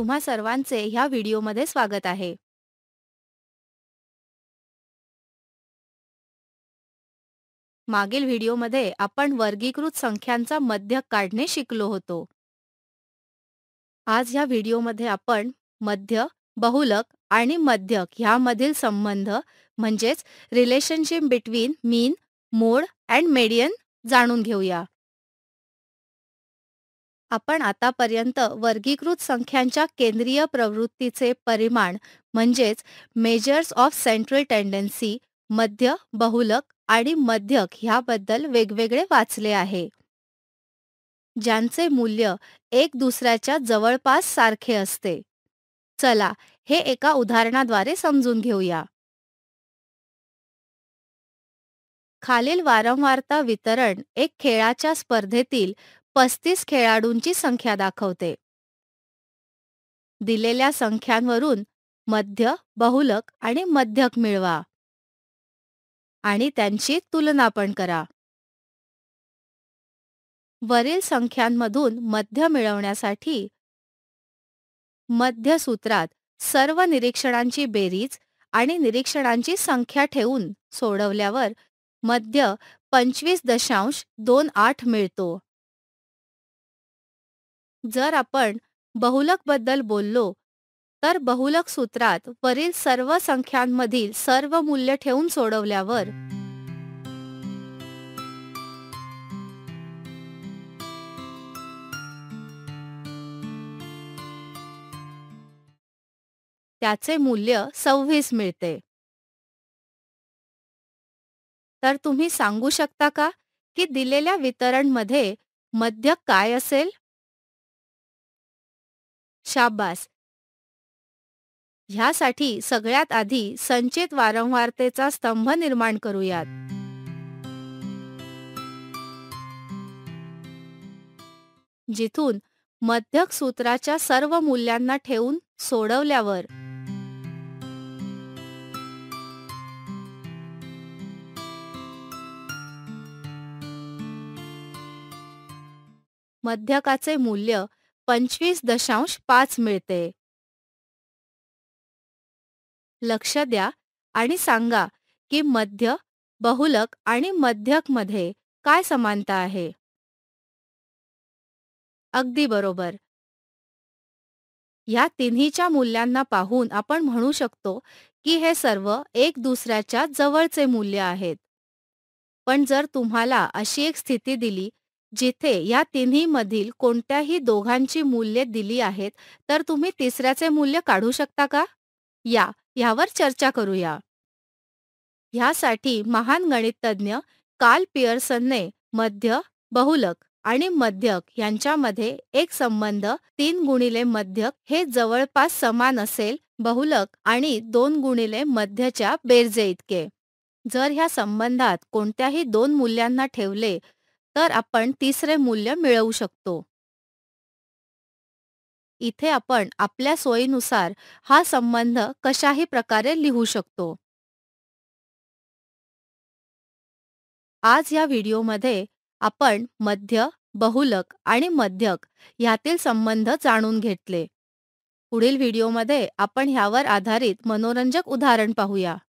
तुम्हा सर्वांचे ह्या व्हिडिओमध्ये स्वागत आहे. मागील व्हिडिओमध्ये आपण वर्गीकृत संख्यांचा मध्यक काढणे शिकलो होतो. आज ह्या व्हिडिओमध्ये आपण मध्य, बहुलक आणि मध्यक ह्यामधील संबंध म्हणजेच relationship between mean, mode and median जाणून घेऊया. आपण आतापर्यंत वर्गीकृत संख्यांच्या केंद्रीय प्रवृत्तीचे परिमाण म्हणजेच मेजर्स ऑफ सेंट्रल टेंडन्सी, मध्य, बहुलक आणि मध्यक ह्याबद्दल वेगवेगळे वाचले आहे, ज्यांचे मूल्य एक दुसऱ्याच्या जवळपास सारखे असते. चला हे एका उदाहरणाद्वारे समजून घेऊया. खालील वारंवारता वितरण एक खेळाच्या स्पर्धेतील 35 खेळाडूंची संख्या दाखवते. दिलेल्या संख्यांवरून मध्य, बहुलक आणि मध्यक मिळवा आणि त्यांची तुलना पण करा. वरील संख्यांमधून मध्य मिळवण्यासाठी मध्य सूत्रात सर्व निरीक्षणांची बेरीज आणि निरीक्षणांची संख्या ठेवून सोडवल्यावर मध्य 25.28 मिळतो. जर आपण बहुलकबद्दल बोललो तर बहुलक सूत्रात वरील सर्व संख्यांमधील सर्व मूल्य ठेवून सोडवल्यावर त्याचे मूल्य 26 मिळते. तर तुम्ही सांगू शकता का की दिलेल्या वितरणमध्ये मध्यक काय असेल? शाबास. ह्यासाठी सगळ्यात आधी संचित वारंवारतेचा स्तंभ निर्माण करूयात. जिथून मध्यक सूत्राच्या सर्व मूल्यांना ठेवून सोडवल्यावर मध्यकाचे मूल्य 25.5 मिळते. लक्ष द्या आणि सांगा की मध्य, बहुलक आणि मध्यकमध्ये काय समानता आहे. अगदी बरोबर. ह्या तिन्हीच्या मूल्यांना पाहून आपण म्हणू शकतो की हे सर्व एक दुसऱ्याच्या जवळचे मूल्य आहेत. पण जर तुम्हाला अशी एक स्थिती दिली जिथे या तिन्हीमधील कोणत्याही दोघांची मूल्ये दिली आहेत, तर तुम्ही तिसऱ्याचे मूल्य काढू शकता का? ह्यावर चर्चा करूया. ह्यासाठी महान गणितज्ञ कार्ल पियर्सनने मध्य, बहुलक आणि मध्यक यांच्यामध्ये एक संबंध 3 गुणिले मध्यक हे जवळपास समान असेल बहुलक आणि 2 गुणिले मध्यच्या बेरजे इतके. जर ह्या संबंधात कोणत्याही 2 मूल्यांना ठेवले तर आपण तिसरे मूल्य मिळवू शकतो. इथे आपण आपल्या सोयीनुसार हा संबंध कशाही प्रकारे लिहू शकतो. आज या व्हिडिओमध्ये आपण मध्य, बहुलक आणि मध्यक ह्यातील संबंध जाणून घेतले. पुढील व्हिडिओमध्ये आपण ह्यावर आधारित मनोरंजक उदाहरण पाहूया.